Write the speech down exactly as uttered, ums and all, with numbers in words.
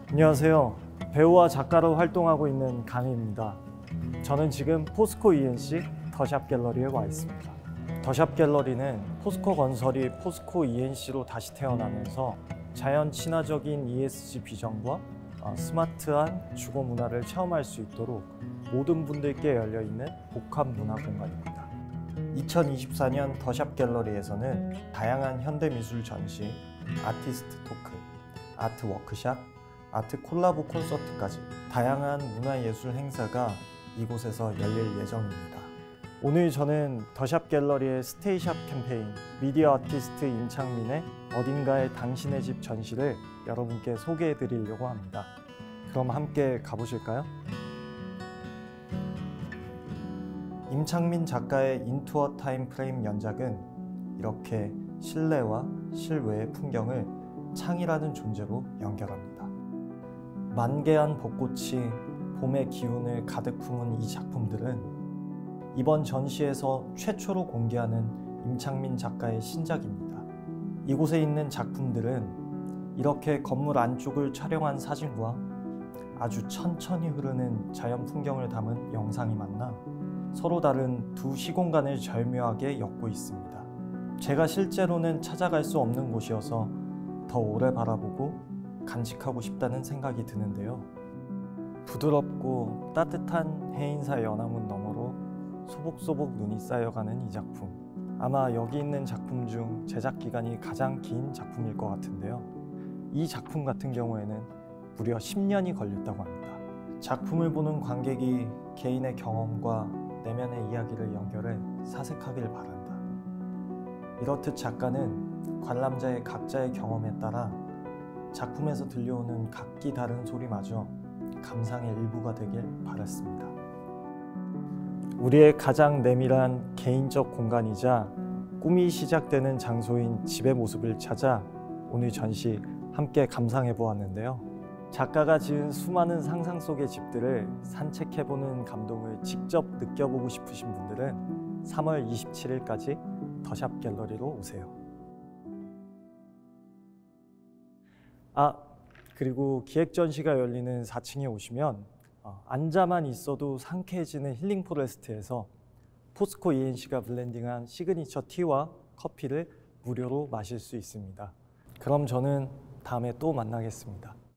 안녕하세요. 배우와 작가로 활동하고 있는 강희입니다. 저는 지금 포스코 이엔씨 더샵 갤러리에 와 있습니다. 더샵 갤러리는 포스코 건설이 포스코 이엔씨로 다시 태어나면서 자연 친화적인 이에스지 비전과 스마트한 주거 문화를 체험할 수 있도록 모든 분들께 열려있는 복합 문화 공간입니다. 이천이십사 년 더샵 갤러리에서는 다양한 현대미술 전시, 아티스트 토크, 아트 워크샵, 아트 콜라보 콘서트까지 다양한 문화예술 행사가 이곳에서 열릴 예정입니다. 오늘 저는 더샵 갤러리의 스테이샵 캠페인 미디어 아티스트 임창민의 어딘가에 당신의 집 전시를 여러분께 소개해 드리려고 합니다. 그럼 함께 가보실까요? 임창민 작가의 인투 어 타임 프레임 연작은 이렇게 실내와 실외의 풍경을 창이라는 존재로 연결합니다. 만개한 벚꽃이 봄의 기운을 가득 품은 이 작품들은 이번 전시에서 최초로 공개하는 임창민 작가의 신작입니다. 이곳에 있는 작품들은 이렇게 건물 안쪽을 촬영한 사진과 아주 천천히 흐르는 자연 풍경을 담은 영상이 만나 서로 다른 두 시공간을 절묘하게 엮고 있습니다. 제가 실제로는 찾아갈 수 없는 곳이어서 더 오래 바라보고 간직하고 싶다는 생각이 드는데요. 부드럽고 따뜻한 해인사 연화문 너머로 소복소복 눈이 쌓여가는 이 작품. 아마 여기 있는 작품 중 제작 기간이 가장 긴 작품일 것 같은데요. 이 작품 같은 경우에는 무려 십 년이 걸렸다고 합니다. 작품을 보는 관객이 개인의 경험과 내면의 이야기를 연결해 사색하길 바란다. 이렇듯 작가는 관람자의 각자의 경험에 따라 작품에서 들려오는 각기 다른 소리마저 감상의 일부가 되길 바랐습니다. 우리의 가장 내밀한 개인적 공간이자 꿈이 시작되는 장소인 집의 모습을 찾아 오늘 전시 함께 감상해 보았는데요. 작가가 지은 수많은 상상 속의 집들을 산책해보는 감동을 직접 느껴보고 싶으신 분들은 삼월 이십칠일까지 더샵 갤러리로 오세요. 아, 그리고 기획 전시가 열리는 사 층에 오시면 어, 앉아만 있어도 상쾌해지는 힐링 포레스트에서 포스코 이엔씨가 블렌딩한 시그니처 티와 커피를 무료로 마실 수 있습니다. 그럼 저는 다음에 또 만나겠습니다.